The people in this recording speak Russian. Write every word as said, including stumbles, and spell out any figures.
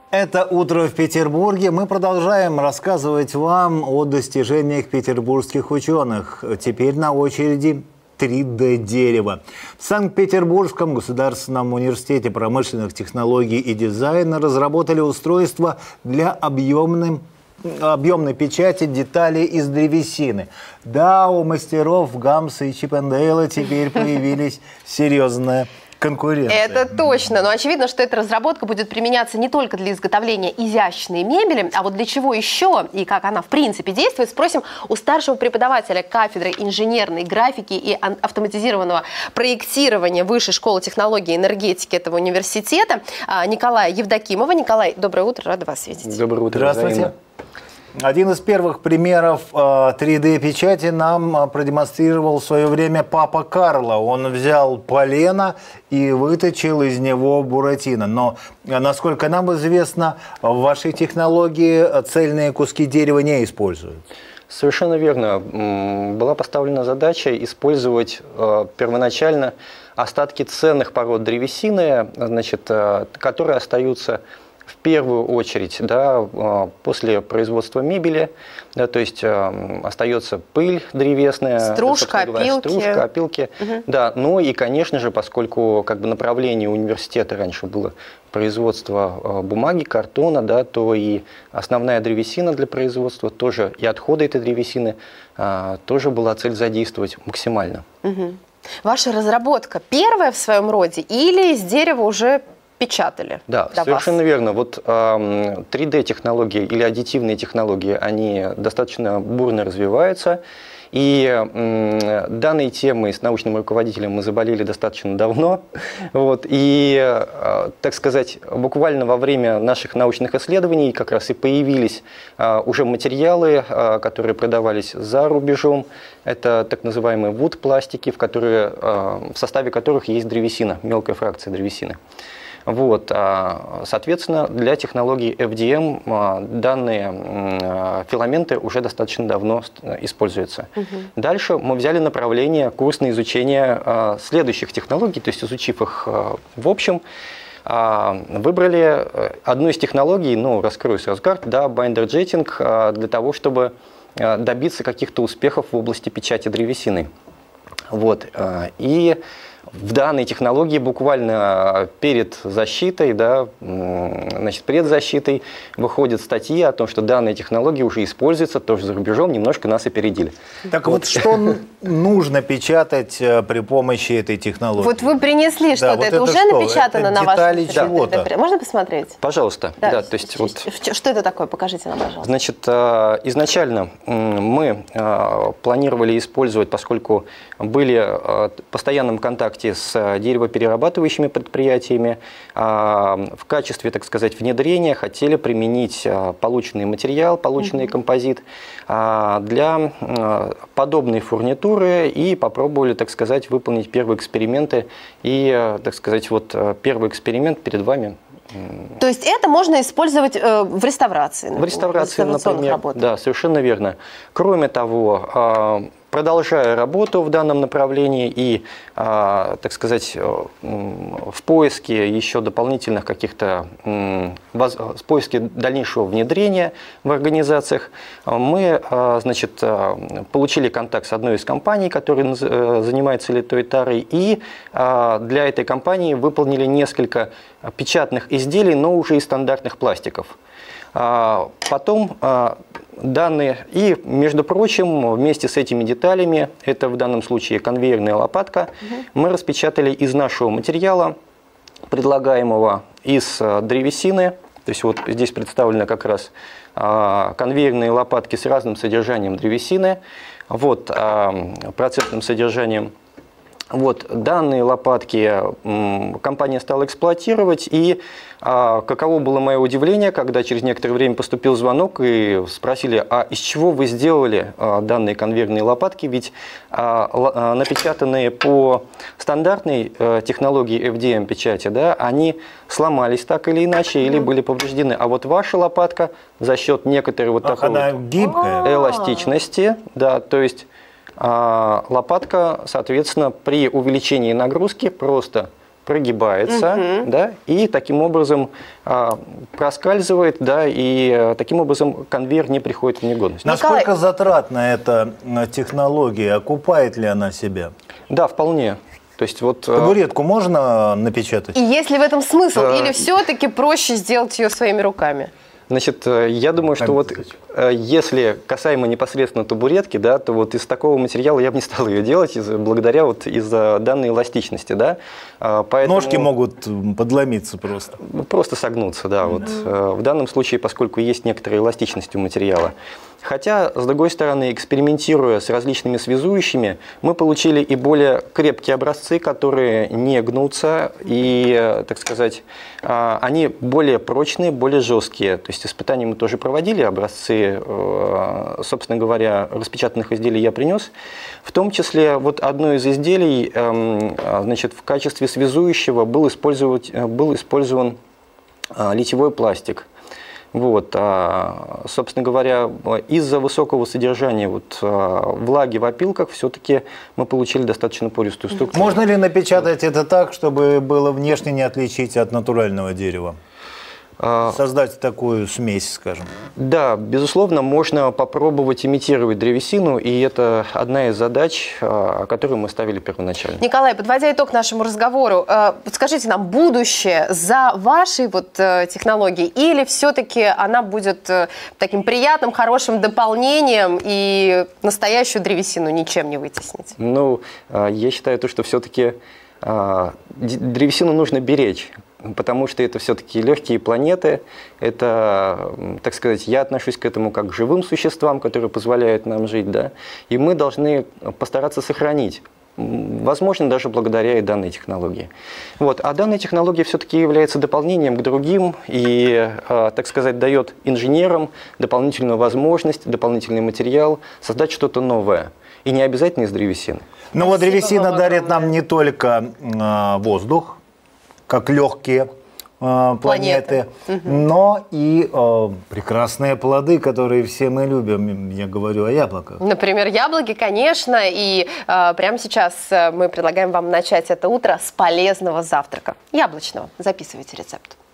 Это «Утро в Петербурге». Мы продолжаем рассказывать вам о достижениях петербургских ученых. Теперь на очереди три дэ дерево. В Санкт-Петербургском государственном университете промышленных технологий и дизайна разработали устройство для объемной, объемной печати деталей из древесины. Да, у мастеров Гамса и Чиппендейла теперь появились серьезные конкуренция. Это точно. Но очевидно, что эта разработка будет применяться не только для изготовления изящной мебели, а вот для чего еще и как она в принципе действует, спросим у старшего преподавателя кафедры инженерной графики и автоматизированного проектирования Высшей школы технологий и энергетики этого университета Николая Евдокимова. Николай, доброе утро, рада вас видеть. Доброе утро. Здравствуйте. Взаимно. Один из первых примеров три дэ печати нам продемонстрировал в свое время папа Карло. Он взял полено и выточил из него буратино. Но, насколько нам известно, в вашей технологии цельные куски дерева не используют. Совершенно верно. Была поставлена задача использовать первоначально остатки ценных пород древесины, значит, которые остаются в первую очередь, да, после производства мебели, да, то есть э, остается пыль древесная, стружка, опилки. Стружка, опилки, угу. Да, ну и, конечно же, поскольку как бы направление университета раньше было производство э, бумаги, картона, да, то и основная древесина для производства тоже, и отходы этой древесины э, тоже была цель задействовать максимально. Угу. Ваша разработка первая в своем роде или из дерева уже печатали? Да, совершенно вас. верно. Вот э, три дэ технологии или аддитивные технологии, они достаточно бурно развиваются. И э, данной темой с научным руководителем мы заболели достаточно давно. Вот, и, э, так сказать, буквально во время наших научных исследований как раз и появились э, уже материалы, э, которые продавались за рубежом. Это так называемые вуд-пластики, в, которые, э, в составе которых есть древесина, мелкая фракция древесины. Вот, соответственно, для технологии эф ди эм данные филаменты уже достаточно давно используются. Угу. Дальше мы взяли направление курс на изучение следующих технологий, то есть изучив их в общем, выбрали одну из технологий, ну, раскрою сразу карту, да, байндер-джетинг, для того, чтобы добиться каких-то успехов в области печати древесины. Вот, и в данной технологии буквально перед защитой, да, значит, предзащитой выходят статьи о том, что данная технология уже используется тоже за рубежом, немножко нас опередили. Так вот, вот что нужно печатать при помощи этой технологии? Вот вы принесли что-то, да, это, это уже что? напечатано это на вашем чего-то. Можно посмотреть? Пожалуйста. Да. Да, то есть, вот, что это такое? Покажите нам, пожалуйста. Значит, изначально мы планировали использовать, поскольку были в постоянном контакте с деревоперерабатывающими предприятиями, в качестве, так сказать, внедрения хотели применить полученный материал, полученный mm-hmm. композит для подобной фурнитуры и попробовали, так сказать, выполнить первые эксперименты. И, так сказать, вот первый эксперимент перед вами. То есть это можно использовать э, в реставрации? Например, в реставрации, в например. Работах. Да, совершенно верно. Кроме того, продолжая работу в данном направлении и, так сказать, в поиске еще дополнительных каких-то, в поиске дальнейшего внедрения в организациях, мы, значит, получили контакт с одной из компаний, которая занимается литой тарой, и для этой компании выполнили несколько печатных изделий, но уже из стандартных пластиков. Потом данные, и, между прочим, вместе с этими деталями, это в данном случае конвейерная лопатка, угу. мы распечатали из нашего материала, предлагаемого из древесины, то есть вот здесь представлены как раз конвейерные лопатки с разным содержанием древесины, вот, процентным содержанием. Вот, данные лопатки компания стала эксплуатировать, и а, каково было мое удивление, когда через некоторое время поступил звонок и спросили, а из чего вы сделали а, данные конвейерные лопатки, ведь а, а, напечатанные по стандартной а, технологии эф ди эм печати, да, они сломались так или иначе, или были повреждены, а вот ваша лопатка за счет некоторой вот такой вот гибкая. эластичности, да, то есть лопатка, соответственно, при увеличении нагрузки просто прогибается, угу. да, и таким образом а, проскальзывает, да, и а, таким образом конвейер не приходит в негодность. Насколько Николай... затратна эта технология? Окупает ли она себя? Да, вполне. То есть вот, табуретку можно напечатать? И есть ли в этом смысл? А... Или все-таки проще сделать ее своими руками? Значит, я думаю, что вот если касаемо непосредственно табуретки, да, то вот из такого материала я бы не стал ее делать из, благодаря вот из-за данной эластичности, да. Поэтому... Ножки могут подломиться просто. Просто согнуться, да. Mm-hmm. Вот. В данном случае, поскольку есть некоторая эластичность у материала. Хотя, с другой стороны, экспериментируя с различными связующими, мы получили и более крепкие образцы, которые не гнутся, и, так сказать, они более прочные, более жесткие. То есть испытания мы тоже проводили, образцы, собственно говоря, распечатанных изделий я принес. В том числе, вот одно из изделий, значит, в качестве связующего был, был использован литьевой пластик. Вот, а, собственно говоря, из-за высокого содержания вот, влаги в опилках все-таки мы получили достаточно пористую структуру. Можно ли напечатать это так, чтобы было внешне не отличить от натурального дерева? Создать такую смесь, скажем. Да, безусловно, можно попробовать имитировать древесину, и это одна из задач, которую мы ставили первоначально. Николай, подводя итог нашему разговору, скажите нам, будущее за вашей вот технологией, или все-таки она будет таким приятным, хорошим дополнением и настоящую древесину ничем не вытеснить? Ну, я считаю, то, что все-таки древесину нужно беречь. Потому что это все-таки легкие планеты, это, так сказать, я отношусь к этому как к живым существам, которые позволяют нам жить, да, и мы должны постараться сохранить, возможно, даже благодаря и данной технологии. Вот. А данная технология все-таки является дополнением к другим и, так сказать, дает инженерам дополнительную возможность, дополнительный материал создать что-то новое, и не обязательно из древесины. Ну вот древесина дарит нам не только э, воздух, как легкие э, планеты, планеты, но и э, прекрасные плоды, которые все мы любим. Я говорю о яблоках. Например, яблоки, конечно. И э, прямо сейчас мы предлагаем вам начать это утро с полезного завтрака. Яблочного. Записывайте рецепт.